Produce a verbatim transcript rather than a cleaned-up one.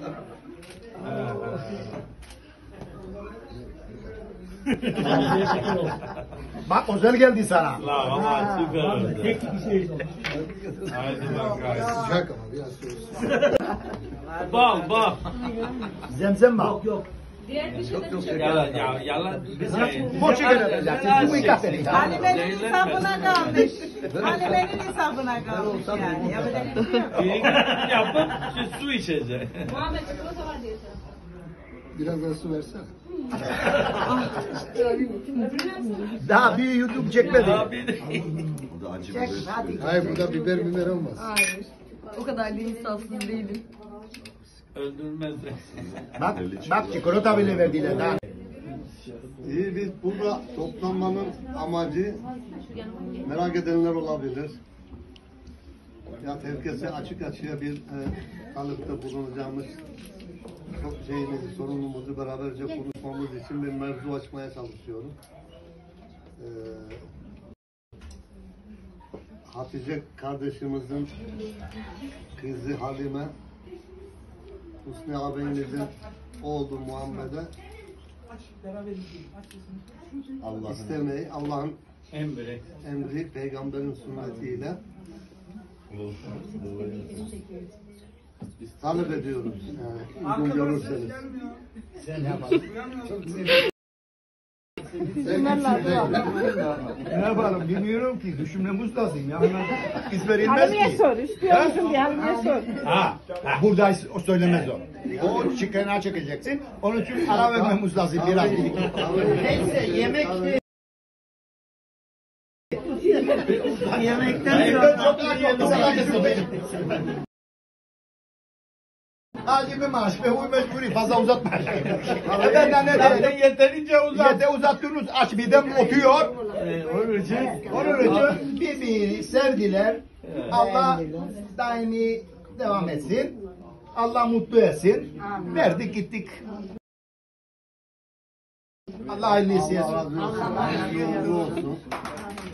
Bak özel geldi sana. La ama süper oldu. Tek bir şey oldu. Haydi bakalım. Sıcak ama biraz soğusun. Bak bak. Zemzem bak. Yok yok. Diğer bir şeyden Yalan ya yalan. Boş şeker edeceksin. Bu ikisi. Halime'nin hesabına kalmış. Halime'nin hesabına kalmış yani. Yapacak bir şey yok. Bir yapıp şu su içecek. Muhammed çikolata var diyorsun. Biraz daha su versene. Daha bir YouTube çekmedi. Abi Hayır burada biber biber olmaz. Hayır. O kadar da insafsız değilim. öldürmez. Bak, bak çikolata bile verdiler daha. İyi, biz burada toplanmanın amacı merak edenler olabilir. Ya herkese açık açığa bir e, kalıpta bulunacağımız çok şeyimizi, sorunumuzu beraberce konuşmamız için bir mevzu açmaya çalışıyorum. Ee, Hatice kardeşimizin kızı Halime, Hüsnü ağabeyimizin oğlu Muhammed'e Allah istemeyi, Allah'ın Emre. emri, peygamberin sünnetiyle talep ediyoruz. Yani uygun görürseniz. Ne yapalım bilmiyorum ki. Düşünmemiz lazım ya. İz verilmez Halime'ye ki. sor. İstiyor musun diye Halime'ye sor. Ha, ha, burada o söylemez o. O çıkana çekeceksin. Onun için ara vermemiz lazım biraz. Neyse yemek Yemekten çok Hacı bir maaş ve huy mecburi fazla uzatma. Ben de ne Zaten yeterince uzat. Yete uzattınız aç midem otuyor. Onun için. Onun için birbirini sevdiler. Allah daimi devam etsin. Allah mutlu etsin. Verdik gittik. Allah hayırlısı Allah razı etsin. olsun. Hayırlı uğurlu olsun.